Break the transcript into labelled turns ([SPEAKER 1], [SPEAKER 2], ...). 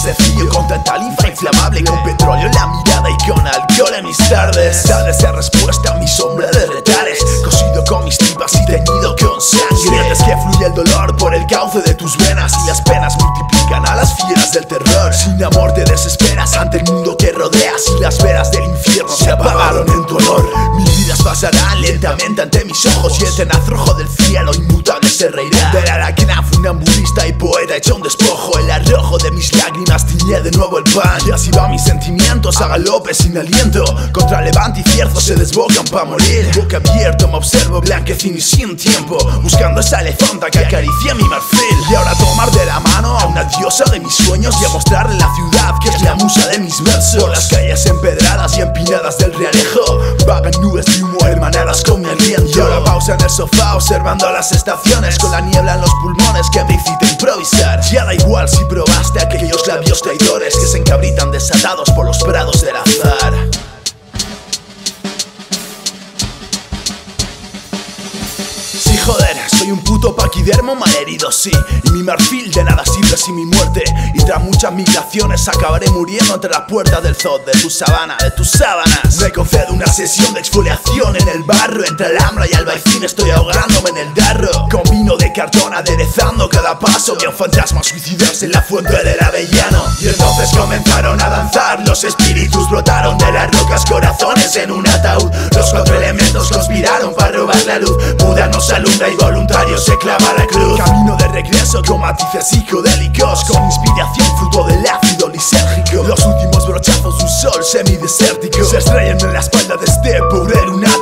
[SPEAKER 1] sencillo, con tanta linfa inflamable, con petróleo en la mirada y con alcohol en mis tardes. Tardes de respuesta a mi sombra de retales, cosido con mis tripas y teñido con sangre. Sientes que fluye el dolor por el cauce de tus venas y las penas multiplican a las fieras del terror. Sin amor te desesperas ante el mundo que rodeas y las veras del infierno se apagaron en tu honor. Mis vidas pasarán lentamente ante mis ojos y el tenaz rojo del cielo inmutable se reirá. Del aracnaf, funambulista y poeta hecho un despojo, el arrojo de mis lágrimas tiñe de nuevo el pan. Y así van mis sentimientos a galope sin aliento, contra levante y cierzo se desbocan pa' morir. Boca abierto me observo blanquecino y sin tiempo, buscando esa elefanta que acaricia mi marfil. Y ahora tomar de la mano a una diosa de mis sueños y a mostrarle la ciudad que es la musa de mis versos. Por las calles empedradas y empinadas del Realejo vagan nubes de humo hermanadas con mi aliento. Y ahora pausa en el sofá observando las estaciones, con la niebla en los pulmones que me incita a improvisar. Ya da igual si probaste aquellos labios traidores que se encabritan desatados por los prados del azar. Sí, joder, soy un puto paquidermo malherido, sí, y mi marfil de nada sirve sin mi muerte. Y tras muchas migraciones acabaré muriendo entre las puertas del zoo de tu sabana, de tus sábanas. Me concedo una sesión de exfoliación en el barro, entre Alhambra y Albaicín estoy ahogándome en el darro, con vino de cartón aderezando cada paso, y un fantasma suicidarse en la fuente del Avellano. Y entonces comenzaron a danzar, los espíritus brotaron de las rocas, corazones en un ataúd. Los cuatro elementos conspiraron para robar la luz, Buda nos alumbra y voluntario se clava la cruz. Camino de regreso con matices psicodélicos, con inspiración fruto del ácido lisérgico. Los últimos brochazos de un sol semidesértico se estrellan en la espalda de este pobre lunar.